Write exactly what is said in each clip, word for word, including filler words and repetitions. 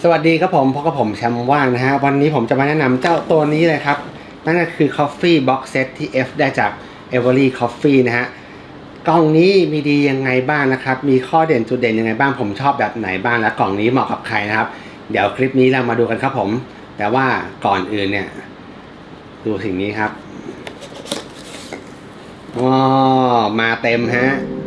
สวัสดีครับผมพบกับผมแชมป์ว่างนะฮะวันนี้ผมจะมาแนะนำเจ้าตัวนี้เลยครับนั่นก็คือ Coffee Box Set ที่ F ได้จาก Every Coffee นะฮะกล่องนี้มีดียังไงบ้างนะครับมีข้อเด่นจุดเด่นยังไงบ้างผมชอบแบบไหนบ้างและกล่องนี้เหมาะกับใครนะครับเดี๋ยวคลิปนี้เรามาดูกันครับผมแต่ว่าก่อนอื่นเนี่ยดูสิ่งนี้ครับอ๋อมาเต็มฮะ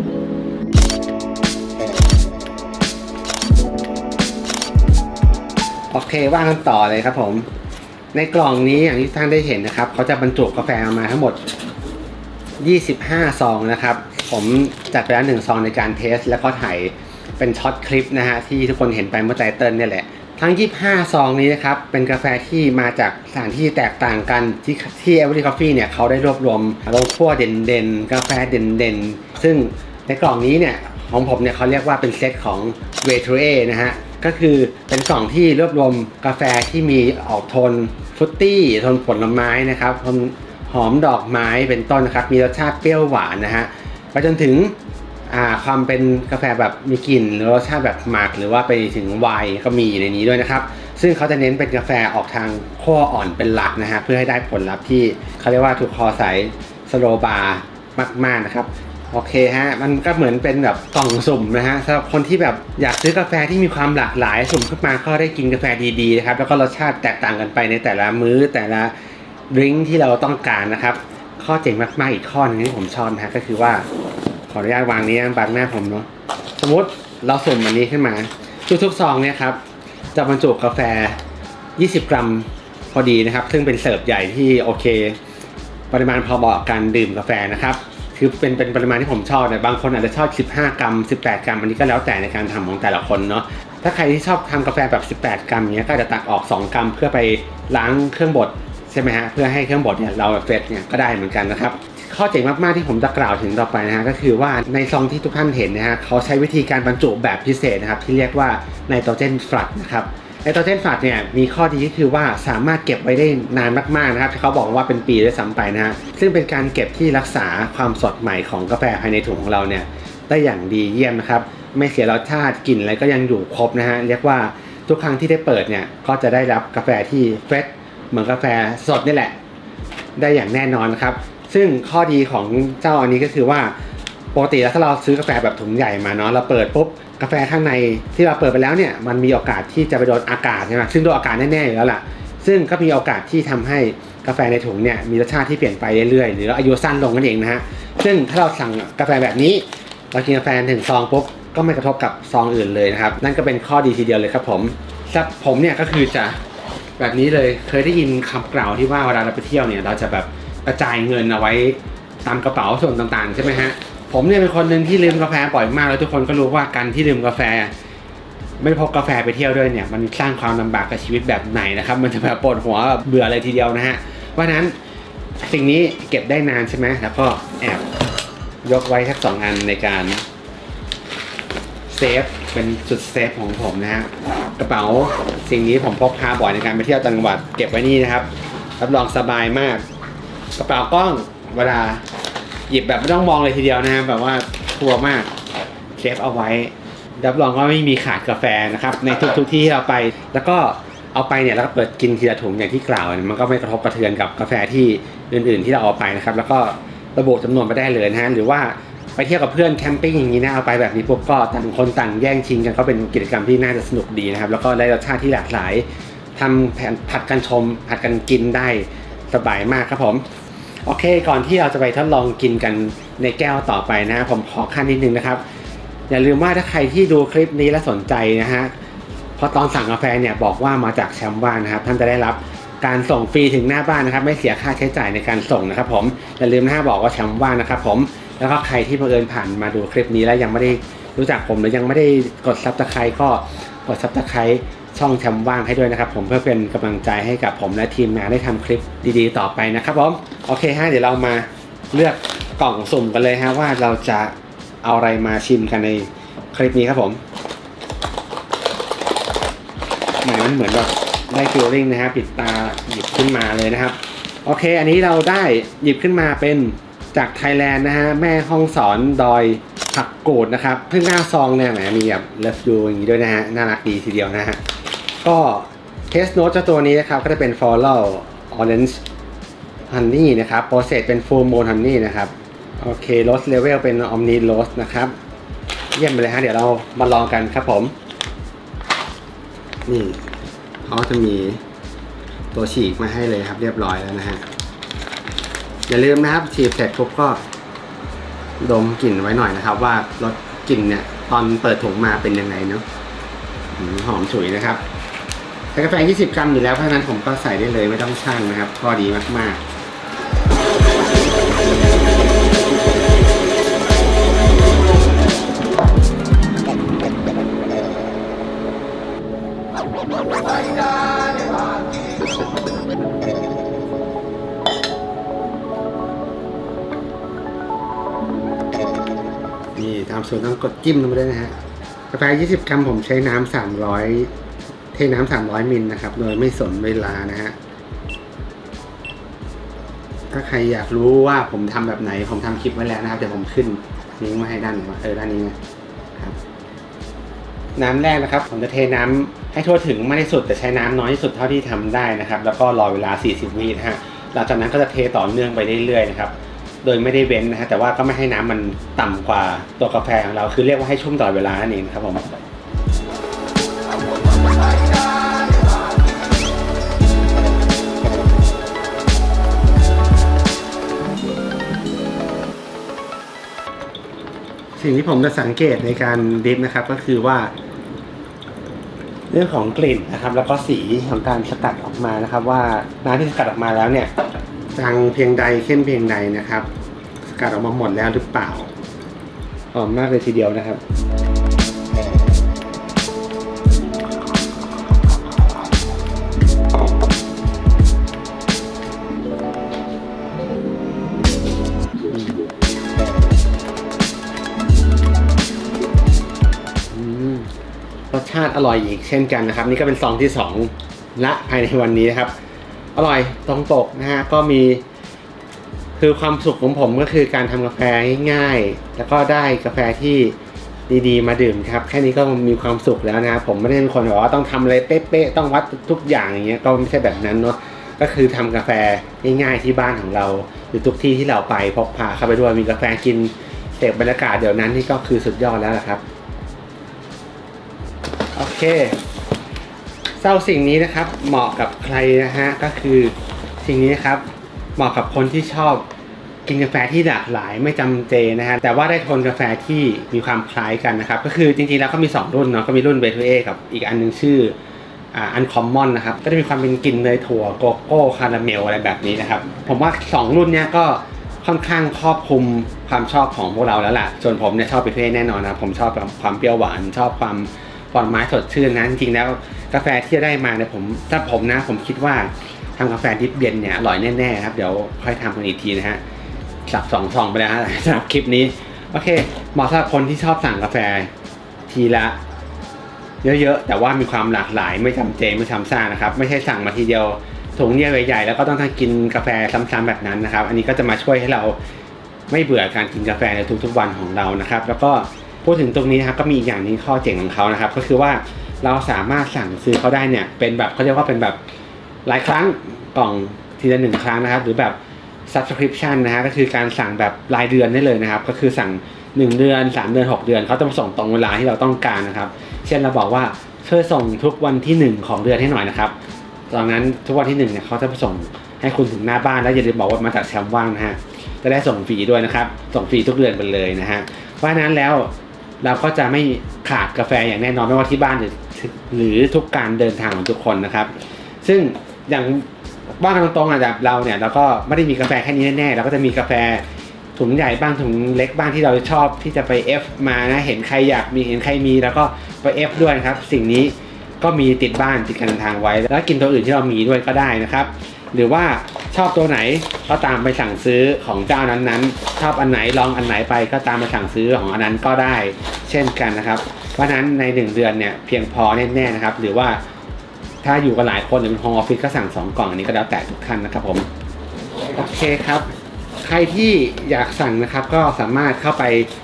โอเคว่ากันต่อเลยครับผมในกล่องนี้อย่างที่ท่านได้เห็นนะครับเขาจะบรรจุกาแฟมาทั้งหมดยี่สิบห้าซองนะครับผมจัดไปแล้วหนึ่งซองในการเทสแล้วก็ถ่ายเป็นช็อตคลิปนะฮะที่ทุกคนเห็นไปเมื่อไตเติ้ลเนี่ยแหละทั้งยี่สิบห้าซองนี้นะครับเป็นกาแฟที่มาจากสถานที่แตกต่างกันที่ที่ Every Coffee เนี่ยเขาได้รวบรวมลงคั่วเด่นๆกาแฟเด่นๆซึ่งในกล่องนี้เนี่ยของผมเนี่ยเขาเรียกว่าเป็นเซตของ เวทรูเอ นะฮะก็คือเป็นกล่องที่รวบรวมกาแฟที่มีออกโทนฟรุตตี้โทนผลไม้นะครับโทนหอมดอกไม้เป็นต้นนะครับมีรสชาติเปรี้ยวหวานนะฮะไปจนถึงความเป็นกาแฟแบบมีกลิ่นหรือรสชาติแบบหมักหรือว่าไปถึงไวน์ก็มีในนี้ด้วยนะครับซึ่งเขาจะเน้นเป็นกาแฟออกทางคั่วอ่อนเป็นหลักนะฮะเพื่อให้ได้ผลลัพธ์ที่เขาเรียกว่าถูกคอใสสโลบาร์มากๆนะครับโอเคฮะมันก็เหมือนเป็นแบบกล่องสุ่มนะฮะสำหรับคนที่แบบอยากซื้อกาแฟที่มีความหลากหลายสุ่มขึ้นมาก็ได้กินกาแฟดีๆนะครับแล้วก็รสชาติแตกต่างกันไปในแต่ละมื้อแต่ละดริงก์ที่เราต้องการนะครับข้อเจ๋งมากๆอีกข้อนึงที่ผมชอบนะฮะก็คือว่าขออนุญาตวางนี้บังหน้าผมเนาะสมมติเราสุ่มอันนี้ขึ้นมาทุกๆซองเนี่ยครับจะบรรจุกาแฟยี่สิบกรัมพอดีนะครับซึ่งเป็นเสิร์ฟใหญ่ที่โอเคปริมาณพอเหมาะกับการดื่มกาแฟนะครับคือเป็นเป็นปริมาณที่ผมชอบแต่บางคนอาจจะชอบสิบห้ากรัมสิบแปดกรัมอันนี้ก็แล้วแต่ในการทำของแต่ละคนเนาะถ้าใครที่ชอบทำกาแฟแบบสิบแปดกรัมเนี้ยก็จะตักออกสองกรัมเพื่อไปล้างเครื่องบดใช่ไหมฮะเพื่อให้เครื่องบดเนี่ยเราเฟรชเนี่ยก็ได้เหมือนกันนะครับข้อเจ๋งมากๆที่ผมจะกล่าวถึงต่อไปนะฮะก็คือว่าในซองที่ทุกท่านเห็นนะฮะเขาใช้วิธีการบรรจุแบบพิเศษนะครับที่เรียกว่าไนโตรเจนฟลัดนะครับไนโตรเจนฟลัดเนี่ยมีข้อดีก็คือว่าสามารถเก็บไว้ได้นานมากๆนะครับที่เขาบอกว่าเป็นปีด้วยซ้ำไปนะฮะซึ่งเป็นการเก็บที่รักษาความสดใหม่ของกาแฟภายในถุงของเราเนี่ยได้อย่างดีเยี่ยมนะครับไม่เสียรสชาติกลิ่นอะไรก็ยังอยู่ครบนะฮะเรียกว่าทุกครั้งที่ได้เปิดเนี่ยก็จะได้รับกาแฟที่เฟรชเหมือนกาแฟสดนี่แหละได้อย่างแน่นอนนะครับซึ่งข้อดีของเจ้าอันนี้ก็คือว่าปกติแล้วถ้าเราซื้อกาแฟแบบถุงใหญ่มาเนาะเราเปิดปุ๊บกาแฟข้างในที่เราเปิดไปแล้วเนี่ยมันมีโอกาสที่จะไปโดนอากาศใช่ไหมซึ่งโดนอากาศแน่ๆอยู่แล้วล่ะซึ่งก็มีโอกาสที่ทำให้กาแฟในถุงเนี่ยมีรสชาติที่เปลี่ยนไปเรื่อยๆหรืออายุสั้นลงนั่นเองนะฮะซึ่งถ้าเราสั่งกาแฟแบบนี้เรากินกาแฟถึงซองปุ๊บก็ไม่กระทบกับซองอื่นเลยนะครับนั่นก็เป็นข้อดีทีเดียวเลยครับผมครับผมเนี่ยก็คือจะแบบนี้เลยเคยได้ยินคำกล่าวที่ว่าเวลาเราไปเที่ยวเนี่ยเราจะแบบกระจายเงินเอาไว้ตามกระเป๋าส่วนต่างๆใช่ไหมฮะผมเนี่ยเป็นคนหนึ่งที่ลืมกาแฟบ่อยมากแล้วทุกคนก็รู้ว่าการที่ลืมกาแฟไม่พกกาแฟไปเที่ยวด้วยเนี่ยมันสร้างความลำบากกับชีวิตแบบไหนนะครับมันจะแบบปวดหัวเบื่ออะไรทีเดียวนะฮะเพราะนั้นสิ่งนี้เก็บได้นานใช่ไหมแล้วก็แอบยกไว้แค่สองอันในการเซฟเป็นจุดเซฟของผมนะฮะกระเป๋าสิ่งนี้ผมพกพาบ่อยในการไปเที่ยวต่างจังหวัดเก็บไว้นี่นะครับรับรองสบายมากกระเป๋ากล้องเวลาหยิบแบบไม่ต้องมองเลยทีเดียวนะฮะแบบว่าทัวร์มากเซฟเอาไว้รับรองว่าไม่มีขาดกาแฟนะครับในทุกๆที่ที่เราไปแล้วก็เอาไปเนี่ยแล้วก็เปิดกินทีละถุงอย่างที่กล่าวมันก็ไม่กระทบกระเทือนกับกาแฟที่อื่นๆที่เราเอาไปนะครับแล้วก็ระบุจำนวนไปได้เลยนะฮะหรือว่าไปเที่ยวกับเพื่อนแคมปิ้งอย่างนี้นะเอาไปแบบนี้ปุ๊บก็ต่างคนต่างแย่งชิงกันก็เป็นกิจกรรมที่น่าจะสนุกดีนะครับแล้วก็ได้รสชาติที่หลากหลายทำแผนผัดกันชมผัดกันกินได้สบายมากครับผมโอเคก่อนที่เราจะไปทดลองกินกันในแก้วต่อไปนะผมขอขั้นนิดนึงนะครับอย่าลืมว่าถ้าใครที่ดูคลิปนี้แล้วสนใจนะฮะพอตอนสั่งกาแฟเนี่ยบอกว่ามาจากแชมป์ว่างนะครับท่านจะได้รับการส่งฟรีถึงหน้าบ้านนะครับไม่เสียค่าใช้จ่ายในการส่งนะครับผมอย่าลืมนะฮะบอกว่าแชมป์ว่างนะครับผมแล้วก็ใครที่บังเอิญผ่านมาดูคลิปนี้แล้วยังไม่ได้รู้จักผมหรือยังไม่ได้กดซับสไครต์ก็กดซับสไครต์ช่องแชมป์ว่างให้ด้วยนะครับผมเพื่อเป็นกำลังใจให้กับผมและทีมงานได้ทำคลิปดีๆต่อไปนะครับผมโอเคฮะเดี๋ยวเรามาเลือกกล่องสุ่มกันเลยฮะว่าเราจะเอาอะไรมาชิมกันในคลิปนี้ครับผมหมายมันเหมือนแบบได้ฟีลลิ่งนะฮะปิดตาหยิบขึ้นมาเลยนะครับโอเคอันนี้เราได้หยิบขึ้นมาเป็นจากไทยแลนด์นะฮะแม่ห้องสอนดอยผักกูดนะครับเพิ่งหน้าซองเนี่ยแหมมีแบบเลิฟยูอย่างนี้ด้วยนะฮะน่ารักดีทีเดียวนะฮะก็เทสโนตเจ้าตัวนี้นะครับก็จะเป็น Floral Orange Honey นะครับ Process เป็น Full Moon Honey นะครับโอเค Rose Level เป็น Omni Rose นะครับเยี่ยมไปเลยฮะเดี๋ยวเรามาลองกันครับผมนี่เขาจะมีตัวฉีกมาให้เลยครับเรียบร้อยแล้วนะฮะอย่าลืมนะครับฉีดเสร็จปุ๊บก็ดมกลิ่นไว้หน่อยนะครับว่ารสกลิ่นเนี่ยตอนเปิดถุงมาเป็นยังไงเนาะหอมฉุยนะครับใส่กาแฟยี่สิบกรัมอยู่แล้วเพราะฉะนั้นผมก็ใส่ได้เลยไม่ต้องชั่งนะครับพอดีมากๆนี่ตามสูตรต้องกดจิ้มลงไปด้วยนะฮะกาแฟยี่สิบกรัมผมใช้น้ำสามร้อยเทน้ำสามร้อยมิลนะครับโดยไม่สนเวลานะฮะถ้าใครอยากรู้ว่าผมทำแบบไหนผมทำคลิปไว้แล้วนะครับเดี๋ยวผมขึ้นลิงก์มาให้ด้านหนึ่งเออด้านนี้นะครับน้ำแรกนะครับผมจะเทน้ำให้ทั่วถึงไม่ได้สุดแต่ใช้น้ำน้อยที่สุดเท่าที่ทำได้นะครับแล้วก็รอเวลาสี่สิบวินะฮะหลังจากนั้นก็จะเทต่อเนื่องไปเรื่อยๆนะครับโดยไม่ได้เว้นนะฮะแต่ว่าก็ไม่ให้น้ำมันต่ำกว่าตัวกาแฟของเราคือเรียกว่าให้ชุ่มตลอดเวลานั่นเองครับผมสิ่งที่ผมจะสังเกตในการดริปนะครับก็คือว่าเรื่องของกลิ่นนะครับแล้วก็สีของการสกัดออกมานะครับว่าน้ำที่สกัดออกมาแล้วเนี่ยจางเพียงใดเข้มเพียงใดนะครับสกัดออกมาหมดแล้วหรือเปล่าหอมมากเลยทีเดียวนะครับรสชาติอร่อยอีกเช่นกันนะครับนี่ก็เป็นซองที่สองละภายในวันนี้นะครับอร่อยตรงปกนะฮะก็มีคือความสุขของผมก็คือการทำกาแฟง่ายๆแล้วก็ได้กาแฟที่ดีๆมาดื่มครับแค่นี้ก็มีความสุขแล้วนะครับผมไม่ได้เป็นคนบอกว่าต้องทำอะไรเป๊ะๆต้องวัดทุกอย่างอย่างเงี้ยก็ไม่ใช่แบบนั้นเนาะก็คือทำกาแฟง่ายๆที่บ้านของเราหรือทุกที่ที่เราไปพกพาเข้าไปด้วยมีกาแฟกินเสพบรรยากาศเดี๋ยวนั้นนี่ก็คือสุดยอดแล้วครับโอเคเจ้าสิ่งนี้นะครับเหมาะกับใครนะฮะก็คือสิ่งนี้นะครับเหมาะกับคนที่ชอบกินกาแฟที่หลากหลายไม่จำเจนะฮะแต่ว่าได้โทนกาแฟที่มีความคล้ายกันนะครับก็คือจริงๆแล้วก็มีสองรุ่นเนาะก็มีรุ่นเบทูเอกับอีกอันนึงชื่ออ่าอันคอมมอนนะครับก็จะมีความเป็นกลิ่นเนยถั่วโกโก้คาราเมลอะไรแบบนี้นะครับผมว่าสองรุ่นเนี้ยก็ค่อนข้างครอบคลุมความชอบของพวกเราแล้วล่ะส่วนผมเนี่ยชอบเบทูเอแน่นอนนะผมชอบความเปรี้ยวหวานชอบความผลไม้สดชื่นนะจริงๆแล้วกาแฟที่จะได้มาเนี่ยผมถ้าผมนะผมคิดว่าทำกาแฟดิบเย็นเนี่ยอร่อยแน่ๆครับเดี๋ยวค่อยทำกันอีกทีนะฮะสับสองซองไปแล้วสำหรับคลิปนี้โอเคเหมาะสำหรับคนที่ชอบสั่งกาแฟทีละเยอะๆแต่ว่ามีความหลากหลายไม่จำเจไม่ซ้ำซากนะครับไม่ใช่สั่งมาทีเดียวถุงเนี่ยใหญ่ๆแล้วก็ต้องกินกาแฟซ้ำๆแบบนั้นนะครับอันนี้ก็จะมาช่วยให้เราไม่เบื่อการกินกาแฟในทุกๆวันของเรานะครับแล้วก็พูดถึงตรงนี้นะครับก็มีอีกอย่างนึงข้อเจ๋งของเขานะครับก็คือว่าเราสามารถสั่งซื้อเขาได้เนี่ยเป็นแบบเขาเรียกว่าเป็นแบบหลายครั้งกล่องทีละหนึ่งครั้งนะครับหรือแบบ subscription นะฮะก็คือการสั่งแบบรายเดือนได้เลยนะครับก็คือสั่งหนึ่งเดือนสามเดือนหกเดือนเขาจะมาส่งตรงเวลาที่เราต้องการนะครับเช่นเราบอกว่าช่วยส่งทุกวันที่หนึ่งของเดือนให้หน่อยนะครับตอนนั้นทุกวันที่หนึ่งเนี่ยเขาจะส่งให้คุณถึงหน้าบ้านแล้วอย่าลืมบอกว่ามาจากแชมป์ว่างนะฮะจะได้ส่งฟรีด้วยนะครับส่งฟรีทุกเดือนไปเลยนะฮะเพราะฉะนั้นแล้วเราก็จะไม่ขาดกาแฟอย่างแน่นอนไม่ว่าที่บ้านหรือหรือทุกการเดินทางของทุกคนนะครับซึ่งอย่างว่ากันตรงๆอ่ะแบบเราเนี่ยเราก็ไม่ได้มีกาแฟแค่นี้แน่ๆเราก็จะมีกาแฟถุงใหญ่บ้างถุงเล็กบ้างที่เราชอบที่จะไป F มานะเห็นใครอยากมีเห็นใครมีแล้วก็ไป F ด้วยนะครับสิ่งนี้ก็มีติดบ้านติดการเดินทางไว้แล้วกินตัวอื่นที่เรามีด้วยก็ได้นะครับหรือว่าชอบตัวไหนก็ตามไปสั่งซื้อของเจ้านั้นๆชอบอันไหนลองอันไหนไปก็ตามไปสั่งซื้อของอันนั้นก็ได้เช่นกันนะครับเพราะฉะนั้นในหนึ่งเดือนเนี่ยเพียงพอแน่ๆนะครับหรือว่าถ้าอยู่กันหลายคนหรือเป็นโฮมออฟฟิศก็สั่งสองกล่องอันนี้ก็แล้วแต่ทุกท่านนะครับผมโอเคครับใครที่อยากสั่งนะครับก็สามารถเข้าไป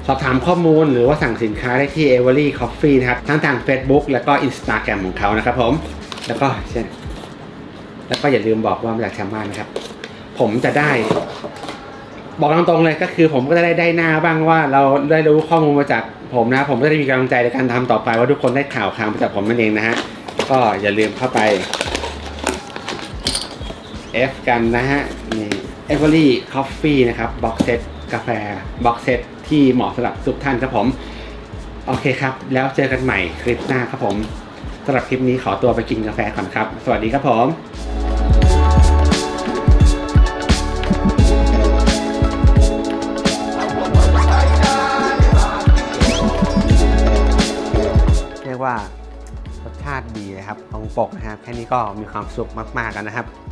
สอบถามข้อมูลหรือว่าสั่งสินค้าได้ที่ Every Coffee นะครับทั้งทาง Facebook แล้วก็ Instagram ของเขานะครับผมแล้วก็เช่นแล้วก็อย่าลืมบอกว่ามาจากแชมป์บ้านนะครับผมจะได้บอกตรงๆเลยก็คือผมก็จะได้ได้หน้าบ้างว่าเราได้รู้ข้อมูลมาจากผมนะผมก็จะได้มีกำลังใจในการทำต่อไปว่าทุกคนได้ข่าวข่าวมาจากผมนั่นเองนะฮะก็อย่าลืมเข้าไป F กันนะฮะนี่ Every Coffee นะครับบ็อกเซตกาแฟบ็อกเซตที่เหมาะสำหรับทุกท่านครับผมโอเคครับแล้วเจอกันใหม่คลิปหน้าครับผมสำหรับคลิปนี้ขอตัวไปกินกาแฟก่อนครับสวัสดีครับผมเรียกว่ารสชาติดีนะครับตรงปกนะครับแค่นี้ก็มีความสุขมากๆกันนะครับ